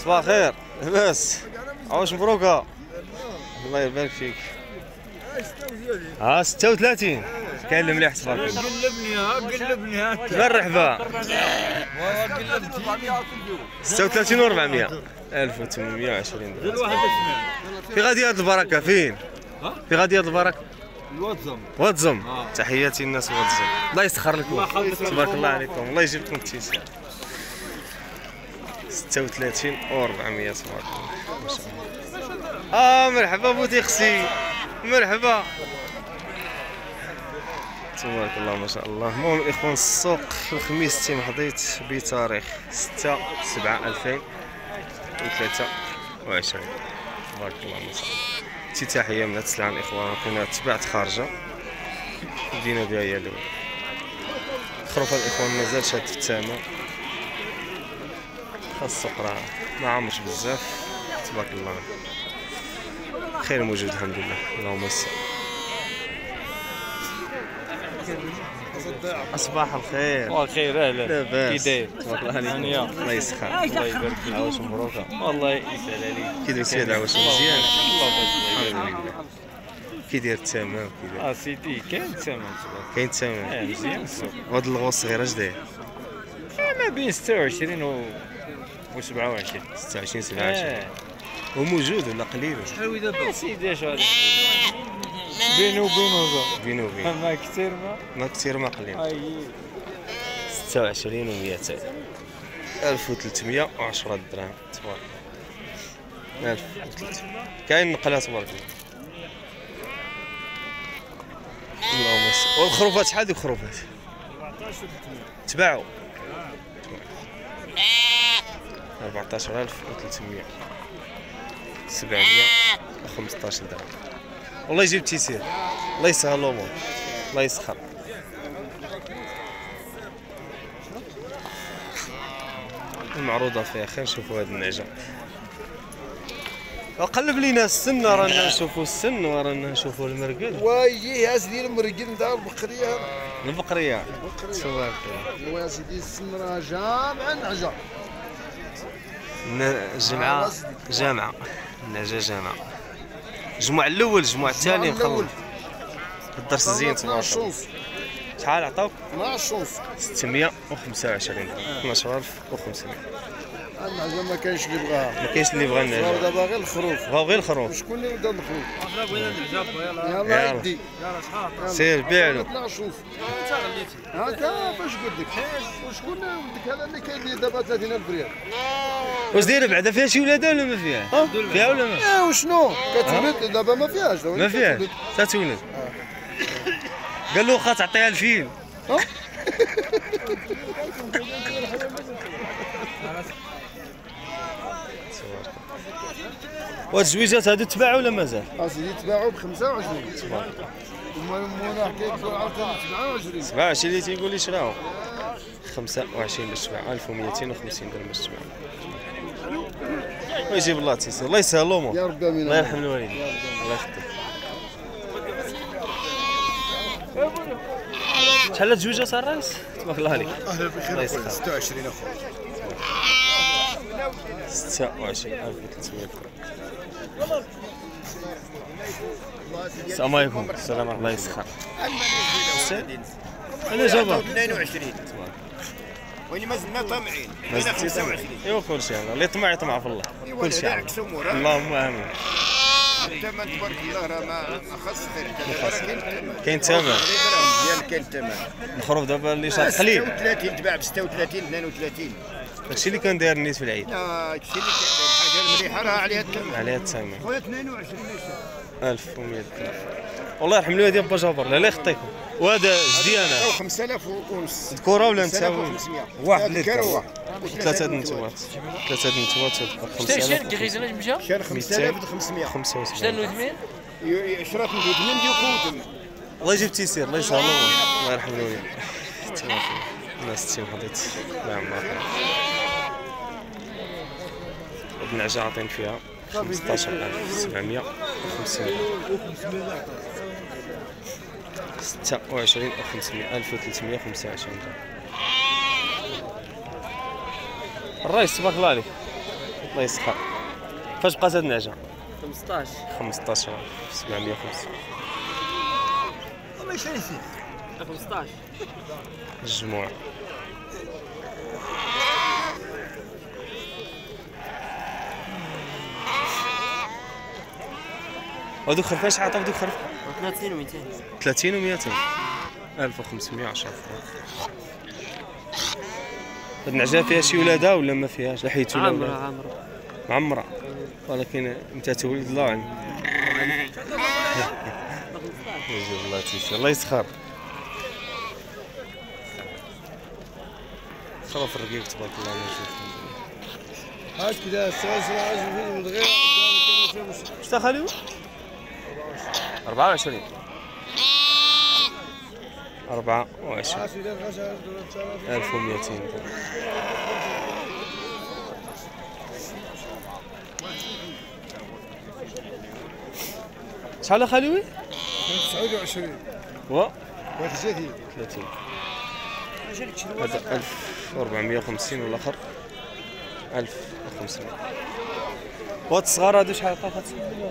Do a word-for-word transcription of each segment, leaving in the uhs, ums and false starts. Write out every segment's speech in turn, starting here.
صباح الخير. لاباس؟ عواش مبروكة. الله يبارك فيك. ها ستة وثلاثين كاين اللي مليح تبارك الله. قلبني ها قلبني ها مرحبا. قلبتيني ستة وثلاثين و أربعمية ألف وثمانمية وعشرين درهم. واحد اسمه في غادي هاد البركة فين؟ في غادي هاد البركة؟ الواتزم واتزم. تحياتي الناس واتزم. الله يسخر لكم. تبارك الله عليكم. الله يجيب لكم التيسير. ستة وثلاثين و أربعمية تبارك الله. ما شاء الله. اه مرحبا بوتي خسي. مرحبا. تبارك الله ما شاء الله. المهم الاخوان السوق الخميس تيم حضيت بتاريخ ستة سبعة ألفين وثلاثة وعشرين. تبارك الله ما شاء الله. افتتاحية من هاد السلعة الاخوان كنا تبعت خارجة بدينا بها هي الاولى. خروف الاخوان مازال شاد في الثمن. خاص السوق راه ما عمرش بزاف. تبارك الله خير موجود الحمد لله. اللهم صل. صباح الخير. صباح الخير اهلا. لاباس؟ كي داير؟ تبارك الله عليك. الله يسخر. الله يبارك فيك. عواش مبروكة. والله يسهل عليك. كي درتي هاد العواش مزيان؟ الله الحمد يبارك لله. كي داير التمام كي داير؟ اه سيدي كاين الثمن كاين التمام. اه مزيان السوق. وهاد الغوص صغير اش داير؟ ما بين ستة وعشرين و سبعة وعشرين. ستة وعشرين سبعة وعشرين. اه هو موجود ولا قليل؟ شحال دابا؟ سيدي اش غادي بينو وبينو زاد. بينو وبين. ما كثير ما ما كثير ما قليل. اي ستة وعشرين و مئتين. ألف وثلاثمية وعشرة دراهم تبارك الله. ألف وثلاثمية. كاين نقلة تبارك الله. اللهم صل. والخروفات شحال ديك الخروفات؟ تباعوا أربعطاش ألف وثلاثمية. سبعمية وخمسطاش درهم. والله يجيب التيسير. الله يسهل الأمور. الله يسخر. المعروضة فيها خير. شوفوا هاد النعجة. قلب لينا السن رانا نشوفوا السن ورانا نشوفوا المرقد. ويجي يا سيدي المرقد نتاع البقريه. البقرية. البقريه. تبارك الله. ويا سيدي السن راه جامع النعجه. جمعة جامعة. النعجة جامعة. الجمع الأول الجمع الثاني مخلط. الدرس زين تبارك الله. شحال عطاوك؟ اثناش ونص. ستمية وخمسة وعشرين درهم. اثناش ألف وخمسمية. النعجه ما كاينش اللي بغاها. ما كاينش اللي بغا النعجة. دابا غير الخروف. بغاو غير الخروف. وشكون اللي بدا الخروف؟ يلا. يلا يدي. سير بيع له. اثناش ونص. هكا فاش قلت لك؟ وشكون ولدك هذا اللي كاين دابا ثلاثين ألف ريال؟ واش دايره بعدا فيها شي ولادة ولا ما فيها؟ فيها ولا ما؟ ايه وشنو؟ كتولد دابا ما فيهاش. ما فيها تتولد. قال له واخا تعطيها الفيل. وهاد الزويجات هادو تباعوا ولا مازال؟ اسيدي تباعوا ب خمسة وعشرين. تبارك الله. ومولا حكاية عاوتاني سبعة وعشرين. سبعة وعشرين اللي تيقول لي شراو. خمسة وعشرين باش تباع. ألف ومئتين وخمسين درهم باش تباع. ويجيب الله التيسير. الله يسهل الأمور. يا ربي امين. الله يرحم الوالدين. الله يخليك. شحال هاد الزويجات الرايس؟ تبارك الله عليك. اهلا بخير اخويا. ستة وعشرين اخويا. ستة وعشرين ألف وثلاثمية درهم. السلام عليكم. السلام ورحمة الله يسخر. أنا جابر. اثنين وعشرين وين مازلنا طامعين. هنا خمسة وعشرين. ايوا كلشي الله. اللي يطمع يطمع في الله. كلشي على الله. اللهم امين. الثمن تبارك الله راه ما خاص خير. كاين ثمن. ديال كاين الثمن. الخروف دابا اللي شاد قليل. ستة وثلاثين تباع ب ستة وثلاثين اثنين وثلاثين. داكشي اللي كان داير النيت في العيد. اه هادشي اللي كاين. الحاجه المليحه راه عليها الثمن. عليها الثمن. خويا اثنين وعشرين ألف ومئة درهم. والله يرحم الوالدين با جابر. لا لا يخطيكم. وهذا جديانه. خمسة آلاف ونص. ذكوره ولا نساوي؟ واحد اللي ذكر واحد. ثلاثة النتوات. ثلاثة النتوات خمسة آلاف. شحال كيخيزنا مشى؟ شحال خمسة آلاف وخمسمية. خمسة شحال وسبعين. ثمانين؟ عشرة ندوز من ديال قوتهم. الله يجيب التيسير. الله يسهل الامور. الله يرحم الوالدين. الناس تيم حضيت. الله يعمرها. هاد النعجة عاطين فيها خمسطاش ألف وسبعمية وخمسين. ستة وعشرين وخمسمية. ألف وثلاثمية وخمسة وعشرين درهم. الرايس تبارك الله عليك. الله يسخر. فاش بقات هاد النعجه؟ خمسطاش. خمسطاش ألف سبعمية وخمسين. ما يشري سي خمسطاش. الجموع. وهذوك خرفان شحال عطاو دوك خرف؟ ثلاثين و مئتين. ثلاثين و مئتين. ألف وخمسمية وعشرة فرانك. هاد النعجه فيها شي ولادة ولا ما فيهاش؟ لحيت ولا عامرة عامرة معمرة، ولكن متى تولد الله أعلم. يجي الله تيسير الله يسخر. خلاص الرقيق تبارك الله نشوف. هاك كذا السؤال سرعة من غير اش دخلوا؟ أربعة وعشرين. أربعة وعشرين. ألف ومئتين. شحال خلوي؟ تسعة وعشرين. و واحد ثلاثين. ثلاثين. هذا ألف وأربعمية وخمسين والآخر ألف وخمسمية. وهاد الصغار هادو شحال عطاو؟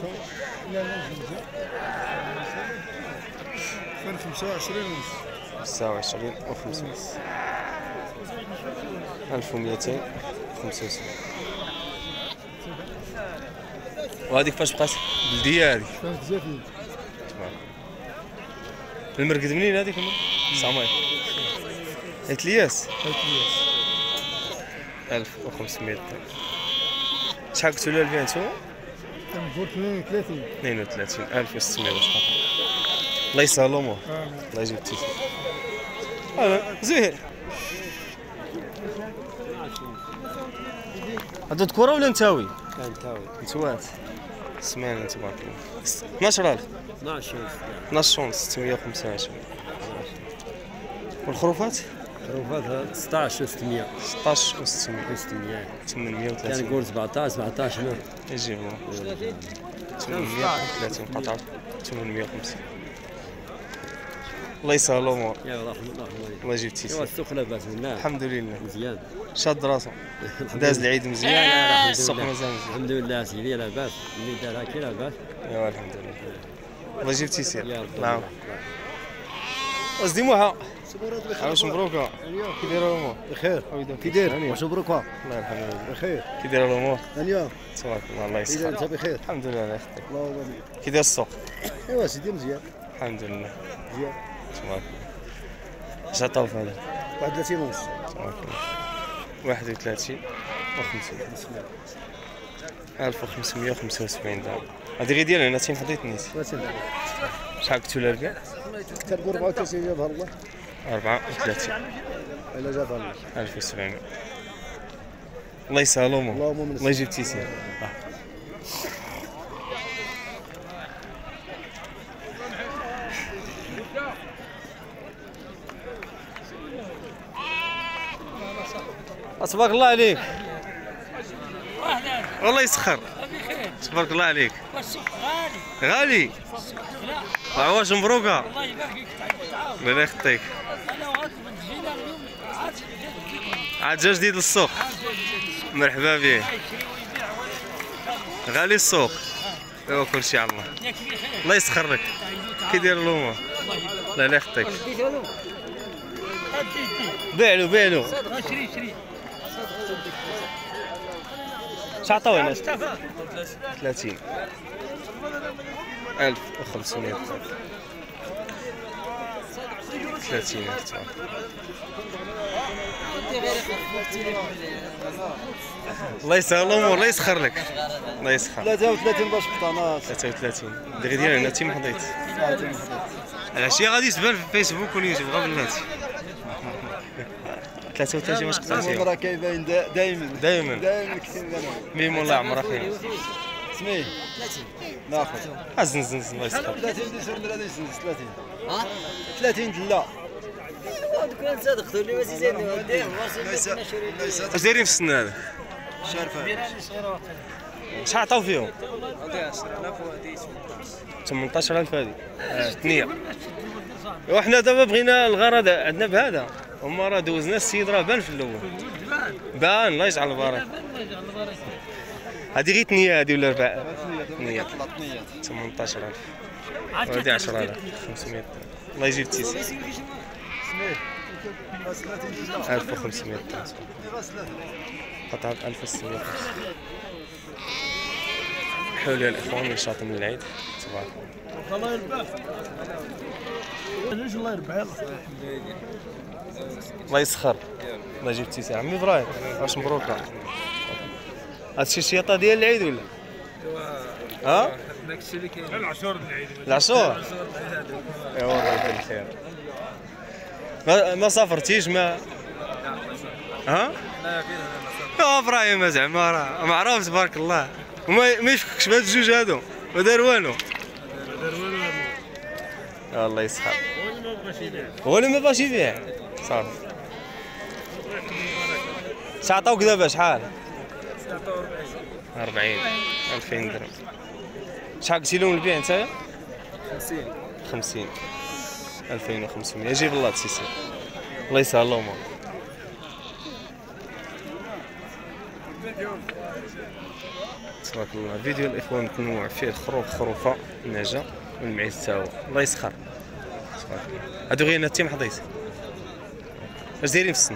كان خمسة وعشرين ونص. خمسة وعشرين وخمسمية. ألف ومئتين وخمسة وسبعين. وهذيك فاش بقات؟ بلدية هذيك. كانت زيتين. المرقد منين هذيك؟ سامي. الياس. الياس. ألف وخمسمية. شحال قلتوا لها البيع نتوما؟ كنقول اثنين وثلاثين. اثنين وثلاثين ألف وستمية وشحال. الله يسهل امور. الله يجيب التيسير. اه زهير. هادو ذكورة ولا نتاوي؟ نتاوي. نتوات. سمعنا تبارك الله. اثناش ألف. اثناش ونص. اثناش ونص ستمية وخمسة وعشرين. والخروفات؟ خروفات ستطاش و ستمية. ستطاش و ستمية. ستمية. ثمانمية وثلاثين. كنقول سبعطاش سبعطاش نور. يجي هو. ثمانمية وثلاثين قطعة. ثمانمية وخمسين. الله يسهل الامور. يا رحمة الله. الله يجيب ايوا التيسير. السوق لاباس منه. الحمد لله. مزيان. شاد راسو. داز العيد مزيان. السوق مازال مزيان. الحمد لله سيدي لاباس. اللي دار هكا لاباس. ايوا الحمد لله. الله يجيب التيسير. يا رب. نعم. وزدي موها. عاوش مبروكة. كي دايرة الامور؟ بخير. كي داير؟ واش مبروك؟ الله يرحمه. بخير. كي دايرة الامور؟ هانيه. تبارك الله الله اذا يسخر. انت بخير. الحمد لله الله يخطيك. اللهم امين. كي داير السوق؟ ايوا سيدي مزيان. الحمد لله. مزيان. تبارك الله. اش عطاو في هذا؟ واحد وثلاثين ونص. تبارك الله. واحد وثلاثين وخمسين. ألف وخمسمية وخمسة وسبعين درهم. هذه غير ديالي انا تين حطيت نيت. شحال قلتوا لها البيع؟ كنقول أربعة وثلاثين جابها الله. أربعة وثلاثين. الا جابها الله. ألف وسبعمية. الله يسهل امور. اللهم من الله يجيب التيسير. تبارك الله عليك. والله يسخر. تبارك الله عليك. غالي. غالي. عواش مبروكة. الله يبارك فيك. الله يخطيك. عاد جا جديد للسوق. مرحبا به. غالي السوق. ايوا كلشي على الله. الله يسخر لك. كي داير الامور؟ الله لا يخطيك. بيع له بيع له. شري شري. اش عطاو الناس؟ ثلاثين. ألف وخمسمية. ثلاثين ألف. الله يسهل الامور الله يسخر لك. الله يسخر. ثلاثة وثلاثين باش قطعناش. ثلاثة وثلاثين. دغيا ديالي انا تيم حضيت. العشيه غادي تبان في الفيسبوك واليوتيوب غير بلاتي. ثلاثة وثلاثين واش قطعتي؟ راه كايبين دائما دائما دائما كثير منهم. ميم والله عمرها خير. سميه ناخذ ازن زن زن الله يسخر. ثلاثين ديسمبر غادي يسنس ثلاثين. ها ثلاثين دلا. دوك نزاد اختو لي وزيزين وديه اش دايرين في السن هذا؟ شارفه. شحال عطاو فيهم؟ عطيه عشرة آلاف وهذه ثمنطاش ألف هذه. ثنيه. وحنا دابا بغينا الغرض عندنا بهذا. هما راه دوزنا السيد راه بان في الاول. بان الله يجعل البركه. هادي غير ثنيه هادي ولا ربع؟ ثنية ثنية ثمنطاش ألف. وهادي عشرة آلاف خمسمية. الله يجيب التيسير. ألف وخمسمية درهم. قطعة ألف وستمية. حولي الإخوان نشاط من العيد تبارك الله. الله يربح. ليش الله يربح؟ الله يسخر. الله يجيب التيسير. عمي إبراهيم واش مبروك. هادشي شياطة ديال العيد ولا؟ ها؟ داكشي اللي كاين. العشور ديال العيد. العشور؟ ايوا الله يدير الخير. ما ما سافرتيش ما؟ ها؟ لا فين يا ابراهيم زعما راه معروف تبارك الله وما ما يفككش بهاد الجوج هادو ما دار والو. دار والو هذا. الله يسخر. هو اللي ما بغاش يبيع. هو اللي ما بغاش يبيع صافي. شعطاوك دابا شحال؟ أربعين ألفين درهم. شحال قلتي لهم البيع نتايا؟ خمسين. خمسين ألفين وخمسمية. جيب الله تسيسي. الله يسهل الأمور. تبارك الله. فيديو الإخوان متنوع فيه الخروف خروفة النجا والمعيز تا هو. الله يسخر. تبارك الله. هادو غير نتيم حضيت. اش دايرين في السن؟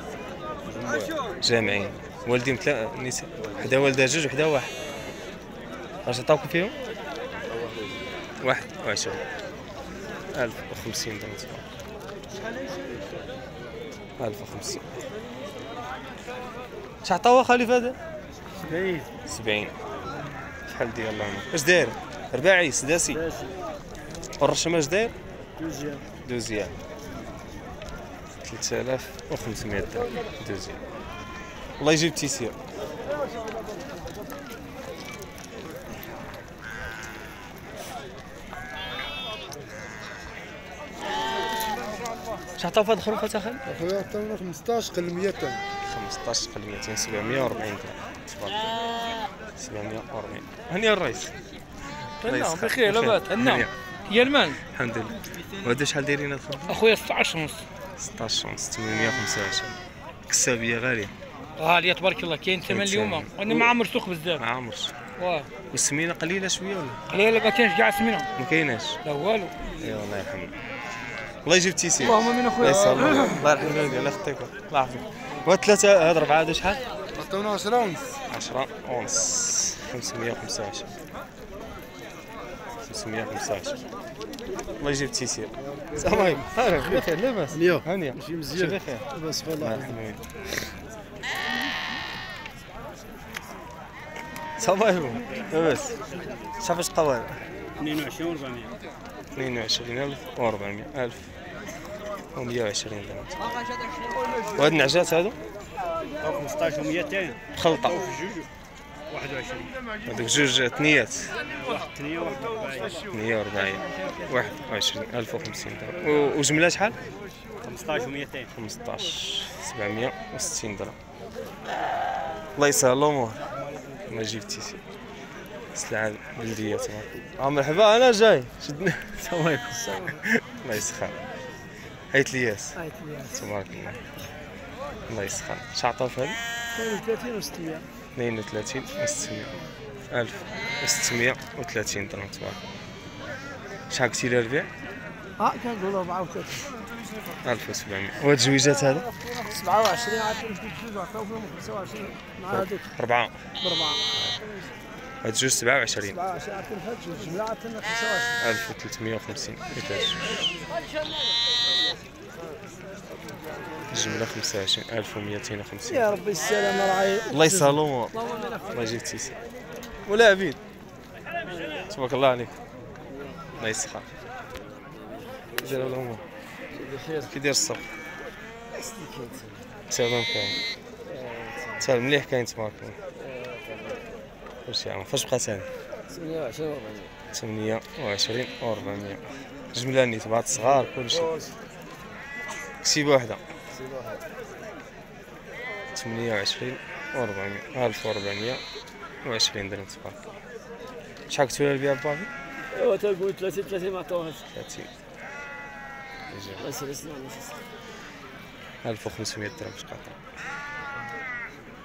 جامعين. والدين ثلاثة نساء. حدا والدها جوج وحدا واحد. اش عطاوكم فيهم؟ واحد وعشرين. ألف وخمسين درهم. ألف وخمسين. اش عطاوها خليفة هذا؟ سبعين. سبعين. شحال ديال الله يعاونك. اش داير؟ رباعي سداسي. والرشم اش داير؟ دوزيام. دوزيام. ثلاثة آلاف وخمسمية درهم دوزيام. الله يجيب التيسير. اش عطاو في هاد الخروف اخي؟ اخويا عطاونا خمسطاش قل ميتين. خمسطاش قل ميتين سبعمية وأربعين درهم تبارك الله. سبعمية وأربعين. هنيا الرئيس. الله نعم يسخر. بخير لاباس. نعم هنيا. يا المال. الحمد لله. وهذا شحال دايرين هاد الخروف؟ اخويا ستطاش ونص. ستطاش ونص ثمانمية وخمسة وعشرين. كسابية غالية. غالية تبارك الله. كاين ثمن اليوم وانا ما عمر سوق بزاف. ما عمرش. واه والسمينة قليلة شوية ولا؟ قليلة ما كاينش كاع سمينة. ما كايناش. لا والو. ايوا الله يرحمه. الله يجيب التيسير. اللهم امين اخويا. الله يسهل الله يرحم الوالدين الله يخطيكم الله يعافيك. وهاد ثلاثة هاد أربعة هادو شحال؟ عطاونا عشرة ونص. عشرة ونص. خمسمية وخمسة وعشرين. خمسمية وخمسة وعشرين. الله يجيب التيسير. السلام عليكم. بخير لاباس؟ هنيا. هانية. ماشي مزيان. بخير. لاباس الله والله. يرحم الوالدين. السلام عليكم. لاباس؟ شحال فاش قوال؟ اثنين وعشرين وأربعمية. اثنين وعشرين ألف وأربعمية. ألف ومية وعشرين درهم. وهاد النعجات هادو؟ خمسطاش وميتين. خلطة. جوج. واحد وعشرين. هادوك جوج ثنيات. ثنية واحد وأربعين. ثمانية وأربعين. واحد وعشرين ألف وخمسين درهم. و- وجملة شحال؟ خمسطاش وميتين. خمسطاش سبعمية وستين درهم. الله يسهل الأمور. الله يجيب التيسير. سلعة بلدية تبارك الله. مرحبا أنا جاي. شدنا. السلام عليكم. الله يسخر. هايت الياس. تبارك الله. الله يسخر. شعطاو في هادي؟ اثنين وثلاثين وستمية. اثنين وثلاثين وستمية. ألف وستمية وثلاثين درهم تبارك الله. شحال قلتي لي البيع؟ اه كنقولوا أربعة وثلاثين. ألف وسبعمية. وهاد الجويجات هذا؟ سبعة وعشرين عاد جوج جوج عطاو فيهم خمسة وعشرين مع هذوك أربعة. بربعة. هاد جوج سبعة وعشرين. سبعة وعشرين عاد كل هاد جوج جملة عاد خمسة وعشرين. ألف وثلاثمية وخمسين. الجملة خمسة وعشرين. ألف ومئتين وخمسين. يا ربي السلامة راهي. الله يسهل الأمور. الله يجيب التيسير. ولا عبيد. تبارك الله عليك. الله يسخر. كي داير الأمور؟ بخير. كي داير الصف؟ تمام كاين. تمام مليح كاين تبارك الله. كلشي عام. فاش بقات هذه؟ ثمانية وعشرين وأربعمية. ثمانية وعشرين وأربعمية. جملة نيت بعض الصغار كلشي. كسيبة وحدة. ثمانية وعشرين وأربعمية. ألف وأربعمية وعشرين درهم تبارك الله. شحال قلتوا لها البيع بابي؟ ايوا تنقول ثلاثين ثلاثين ما عطاوهاش. ثلاثين. الله يسهل السلامة. ألف وخمسمية درهم شقاطة.